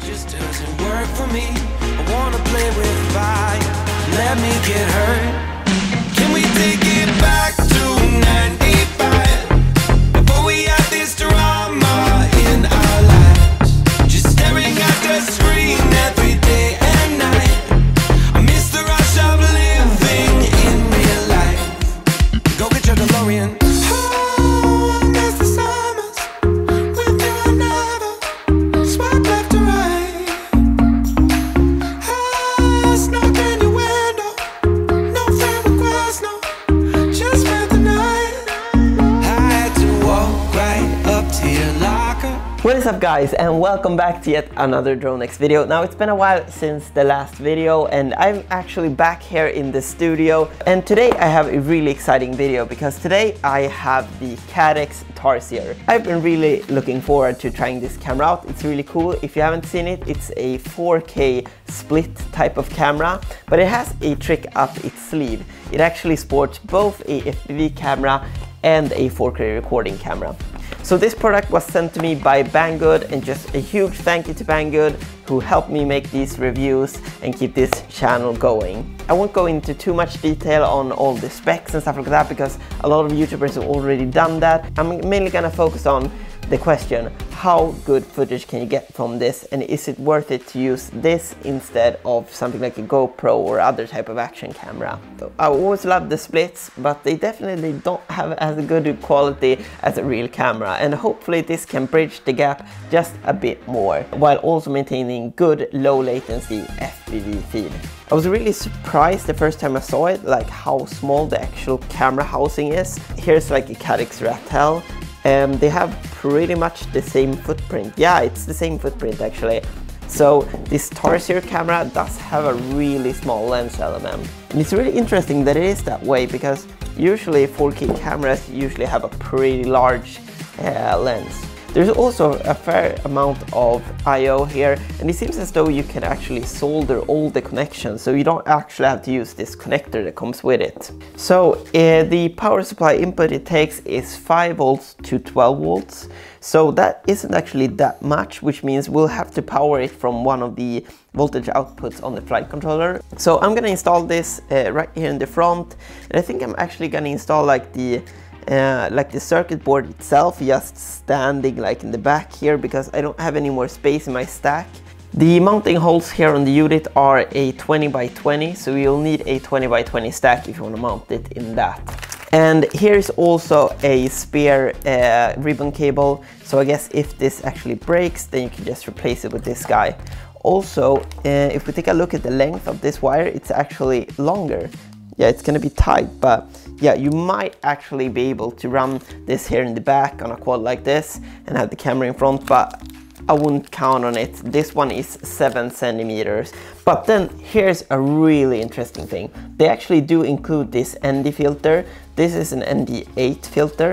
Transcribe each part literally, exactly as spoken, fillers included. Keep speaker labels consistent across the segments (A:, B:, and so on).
A: just doesn't work for me. I wanna play with fire, let me get hurt. Can we take it back to ninety-five, before we had this drama in our lives? Just staring at the screen every day and night. I miss the rush of living in real life. Go get your DeLorean.
B: What is up guys, and welcome back to yet another DroneX video. Now it's been a while since the last video and I'm actually back here in the studio, and today I have a really exciting video because today I have the Caddx Tarsier. I've been really looking forward to trying this camera out. It's really cool. If you haven't seen it, it's a four K split type of camera, but it has a trick up its sleeve. It actually sports both a F P V camera and a four K recording camera. So this product was sent to me by Banggood, and just a huge thank you to Banggood who helped me make these reviews and keep this channel going. I won't go into too much detail on all the specs and stuff like that because a lot of YouTubers have already done that. I'm mainly gonna focus on the question, how good footage can you get from this, and is it worth it to use this instead of something like a GoPro or other type of action camera? So I always love the splits, but they definitely don't have as good quality as a real camera, and hopefully this can bridge the gap just a bit more while also maintaining good low latency F P V feed. I was really surprised the first time I saw it, like how small the actual camera housing is. Here's like a Caddx Ratel. Um, they have pretty much the same footprint. Yeah, it's the same footprint actually. So this Tarsier camera does have a really small lens element. And it's really interesting that it is that way because usually four K cameras usually have a pretty large uh, lens. There's also a fair amount of I O here, and it seems as though you can actually solder all the connections, so you don't actually have to use this connector that comes with it. So uh, the power supply input it takes is five volts to twelve volts, so that isn't actually that much, which means we'll have to power it from one of the voltage outputs on the flight controller. So I'm gonna install this uh, right here in the front, and I think I'm actually gonna install like the Uh, like the circuit board itself, just standing like in the back here because I don't have any more space in my stack. The mounting holes here on the unit are a twenty by twenty, so you'll need a twenty by twenty stack if you want to mount it in that. And here's also a spare uh, ribbon cable, so I guess if this actually breaks then you can just replace it with this guy. Also, uh, if we take a look at the length of this wire, it's actually longer. Yeah, it's gonna be tight, but yeah, you might actually be able to run this here in the back on a quad like this and have the camera in front, but I wouldn't count on it. This one is seven centimeters. But then here's a really interesting thing. They actually do include this N D filter. This is an N D eight filter.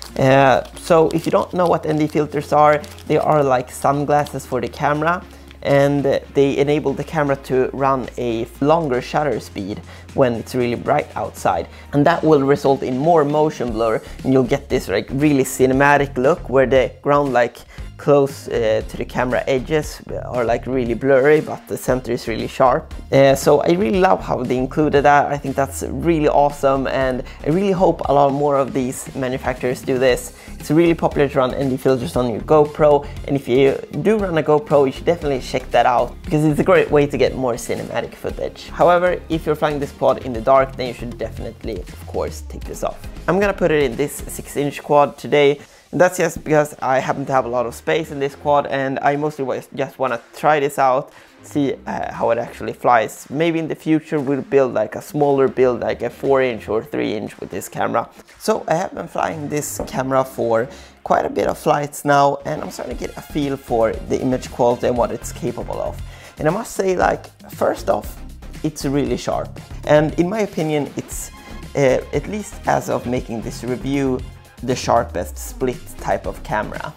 B: Uh, so if you don't know what N D filters are, they are like sunglasses for the camera, and they enable the camera to run a longer shutter speed when it's really bright outside, and that will result in more motion blur, and you'll get this like really cinematic look where the ground like close uh, to the camera edges are like really blurry, but the center is really sharp. Uh, so I really love how they included that. I think that's really awesome, and I really hope a lot more of these manufacturers do this. It's really popular to run N D filters on your GoPro, and if you do run a GoPro, you should definitely check that out because it's a great way to get more cinematic footage. However, if you're flying this quad in the dark, then you should definitely, of course, take this off. I'm gonna put it in this six inch quad today. And that's just because I happen to have a lot of space in this quad, and I mostly just want to try this out, see uh, how it actually flies. Maybe in the future we'll build like a smaller build, like a four inch or three inch with this camera. So I have been flying this camera for quite a bit of flights now, and I'm starting to get a feel for the image quality and what it's capable of. And I must say, like, first off, it's really sharp. And in my opinion, it's, uh, at least as of making this review, the sharpest split type of camera.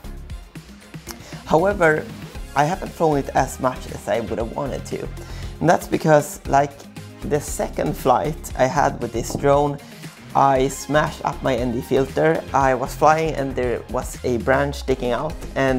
B: However, I haven't flown it as much as I would have wanted to. And that's because, like, the second flight I had with this drone, I smashed up my N D filter. I was flying and there was a branch sticking out, and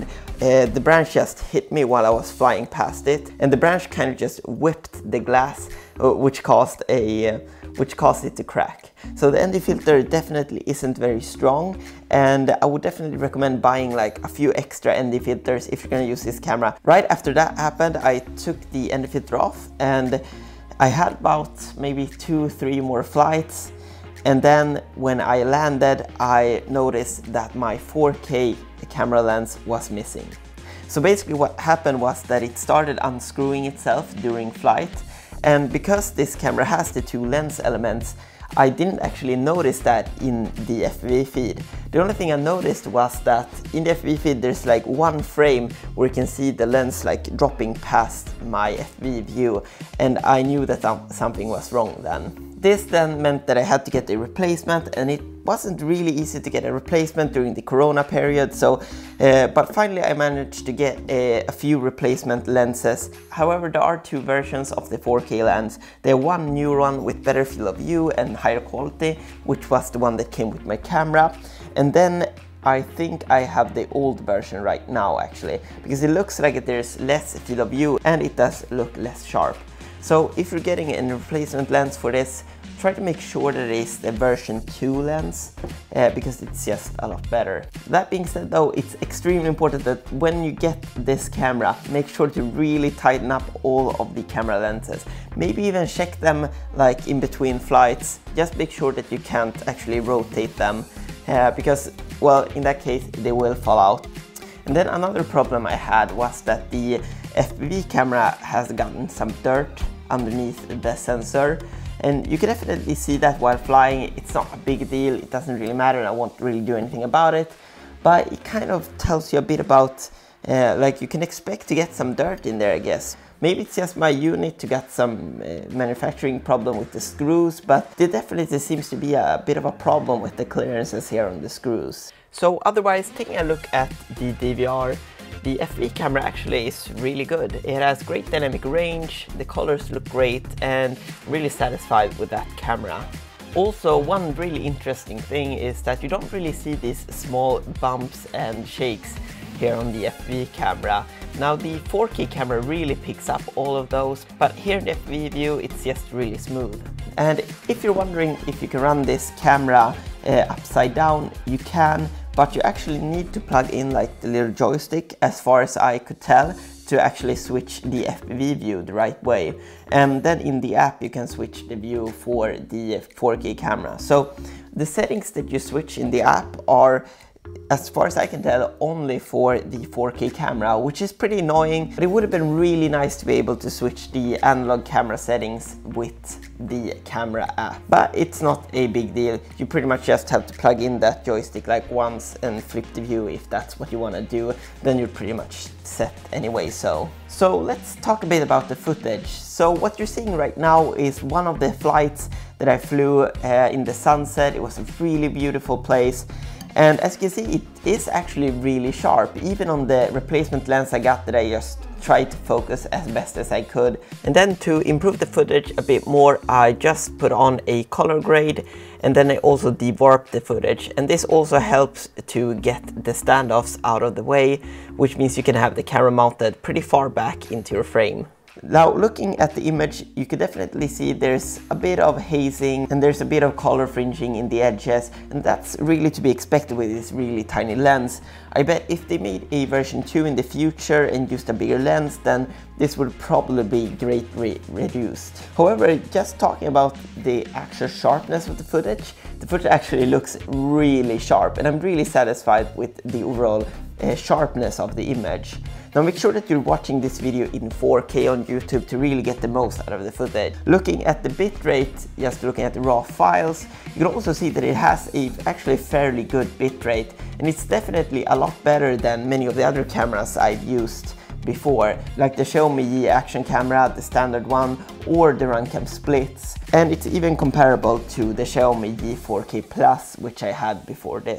B: uh, the branch just hit me while I was flying past it, and the branch kind of just whipped the glass, uh, which caused a uh, which caused it to crack. So the N D filter definitely isn't very strong, and I would definitely recommend buying like a few extra N D filters if you're gonna use this camera. Right after that happened, I took the N D filter off, and I had about maybe two, three more flights. And then when I landed, I noticed that my four K camera lens was missing. So basically what happened was that it started unscrewing itself during flight. And because this camera has the two lens elements, I didn't actually notice that in the F P V feed. The only thing I noticed was that in the F P V feed there's like one frame where you can see the lens like dropping past my F P V view, and I knew that something was wrong then. This then meant that I had to get a replacement, and it wasn't really easy to get a replacement during the Corona period, so uh, but finally I managed to get a, a few replacement lenses. However, there are two versions of the four K lens. There's one new one with better field of view and higher quality, which was the one that came with my camera, and then I think I have the old version right now actually, because it looks like there's less field of view and it does look less sharp. So if you're getting a replacement lens for this, try to make sure that it is the version two lens, uh, because it's just a lot better. That being said though, it's extremely important that when you get this camera, make sure to really tighten up all of the camera lenses. Maybe even check them like in between flights. Just make sure that you can't actually rotate them, uh, because, well, in that case, they will fall out. And then another problem I had was that the F P V camera has gotten some dirt underneath the sensor, and you can definitely see that while flying. It's not a big deal, it doesn't really matter, and I won't really do anything about it, but it kind of tells you a bit about uh, like you can expect to get some dirt in there, I guess. Maybe it's just my unit to get some uh, manufacturing problem with the screws, but there definitely seems to be a bit of a problem with the clearances here on the screws. So otherwise, taking a look at the D V R, the F P V camera actually is really good. It has great dynamic range, the colors look great, and really satisfied with that camera. Also, one really interesting thing is that you don't really see these small bumps and shakes here on the F P V camera. Now the four K camera really picks up all of those, but here in the F P V view it's just really smooth. And if you're wondering if you can run this camera uh, upside down, you can, but you actually need to plug in like the little joystick, as far as I could tell, to actually switch the F P V view the right way. And then in the app you can switch the view for the four K camera. So the settings that you switch in the app are, as far as I can tell, only for the four K camera, which is pretty annoying, but it would have been really nice to be able to switch the analog camera settings with the camera app. But it's not a big deal, you pretty much just have to plug in that joystick like once and flip the view if that's what you want to do, then you're pretty much set anyway. So so let's talk a bit about the footage. So what you're seeing right now is one of the flights that I flew uh, in the sunset. It was a really beautiful place. And as you can see, it is actually really sharp, even on the replacement lens I got that I just tried to focus as best as I could. And then to improve the footage a bit more, I just put on a color grade, and then I also dewarped the footage. And this also helps to get the standoffs out of the way, which means you can have the camera mounted pretty far back into your frame. Now, looking at the image, you can definitely see there's a bit of hazing and there's a bit of color fringing in the edges, and that's really to be expected with this really tiny lens. I bet if they made a version two in the future and used a bigger lens, then this would probably be greatly reduced. However, just talking about the actual sharpness of the footage, the footage actually looks really sharp, and I'm really satisfied with the overall uh, sharpness of the image. Now make sure that you're watching this video in four K on YouTube to really get the most out of the footage. Looking at the bitrate, just looking at the raw files, you can also see that it has a actually fairly good bitrate, and it's definitely a lot better than many of the other cameras I've used before, like the Xiaomi Yi action camera, the standard one, or the Runcam Splits. And it's even comparable to the Xiaomi Yi four K Plus, which I had before this.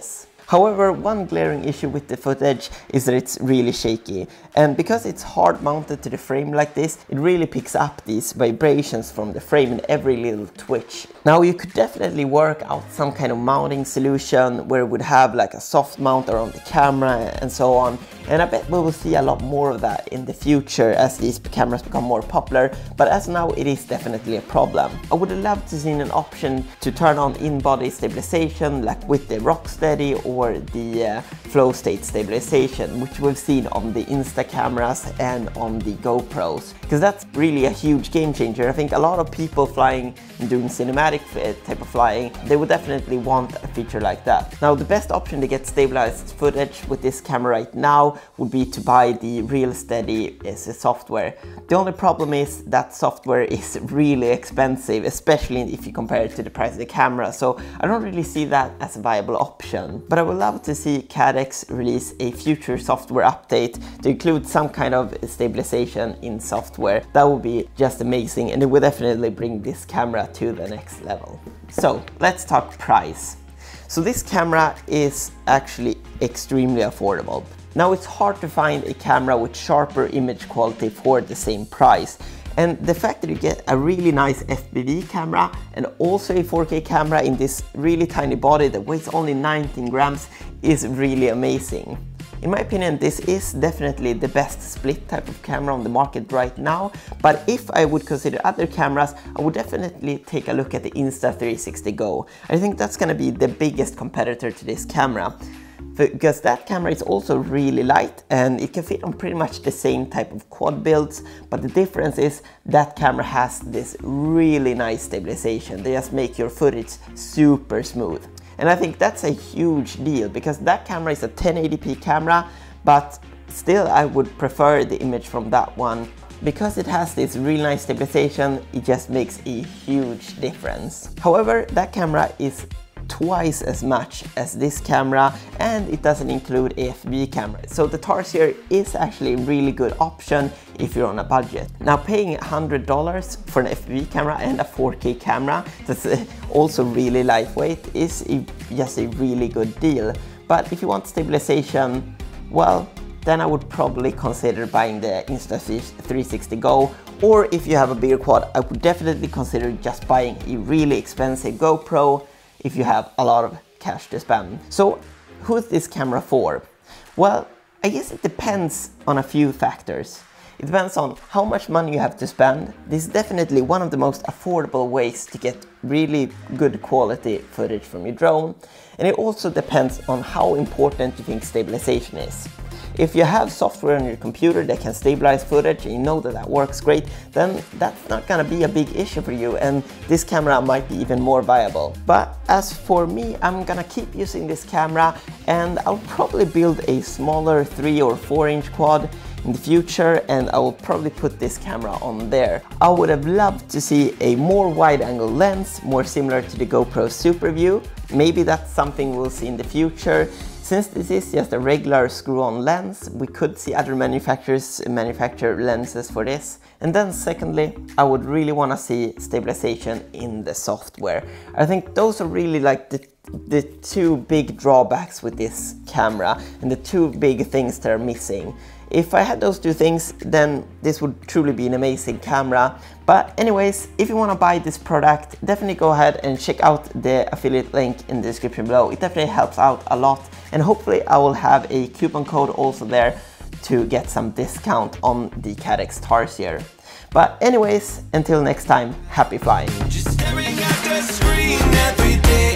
B: However, one glaring issue with the footage is that it's really shaky, and because it's hard mounted to the frame like this, it really picks up these vibrations from the frame and every little twitch. Now you could definitely work out some kind of mounting solution where it would have like a soft mount around the camera and so on, and I bet we will see a lot more of that in the future as these cameras become more popular, but as of now it is definitely a problem. I would have loved to see an option to turn on in-body stabilization like with the Rocksteady or the uh, flow state stabilization, which we've seen on the Insta cameras and on the GoPros, because that's really a huge game changer. I think a lot of people flying and doing cinematic type of flying, they would definitely want a feature like that. Now the best option to get stabilized footage with this camera right now would be to buy the RealSteady as a software. The only problem is that software is really expensive, especially if you compare it to the price of the camera, so I don't really see that as a viable option. But I would love to see Caddx release a future software update to include some kind of stabilization in software. That would be just amazing, and it would definitely bring this camera to the next level. So let's talk price. So this camera is actually extremely affordable. Now it's hard to find a camera with sharper image quality for the same price. And the fact that you get a really nice F P V camera and also a four K camera in this really tiny body that weighs only nineteen grams is really amazing. In my opinion, this is definitely the best split type of camera on the market right now, but if I would consider other cameras, I would definitely take a look at the Insta three sixty Go. I think that's gonna be the biggest competitor to this camera, because that camera is also really light and it can fit on pretty much the same type of quad builds, but the difference is that camera has this really nice stabilization. They just make your footage super smooth. And I think that's a huge deal, because that camera is a ten eighty p camera, but still I would prefer the image from that one. Because it has this really nice stabilization, it just makes a huge difference. However, that camera is twice as much as this camera, and it doesn't include a F P V camera. So the Tarsier is actually a really good option if you're on a budget. Now paying one hundred dollars for an F P V camera and a four K camera that's also really lightweight is a, just a really good deal. But if you want stabilization, well, then I would probably consider buying the Insta three sixty Go, or if you have a bigger quad, I would definitely consider just buying a really expensive GoPro if you have a lot of cash to spend. So who is this camera for? Well, I guess it depends on a few factors. It depends on how much money you have to spend. This is definitely one of the most affordable ways to get really good quality footage from your drone. And it also depends on how important you think stabilization is. If you have software on your computer that can stabilize footage and you know that that works great, then that's not gonna be a big issue for you, and this camera might be even more viable. But as for me, I'm gonna keep using this camera, and I'll probably build a smaller three or four inch quad in the future, and I will probably put this camera on there. I would have loved to see a more wide angle lens, more similar to the GoPro Super View. Maybe that's something we'll see in the future. Since this is just a regular screw-on lens, we could see other manufacturers manufacture lenses for this. And then secondly, I would really want to see stabilization in the software. I think those are really like the, the two big drawbacks with this camera, and the two big things that are missing. If I had those two things, then this would truly be an amazing camera. But anyways, if you want to buy this product, definitely go ahead and check out the affiliate link in the description below. It definitely helps out a lot, and hopefully I will have a coupon code also there to get some discount on the Caddx Tarsier. But anyways, until next time, happy flying.
A: Just staring at the screen every day.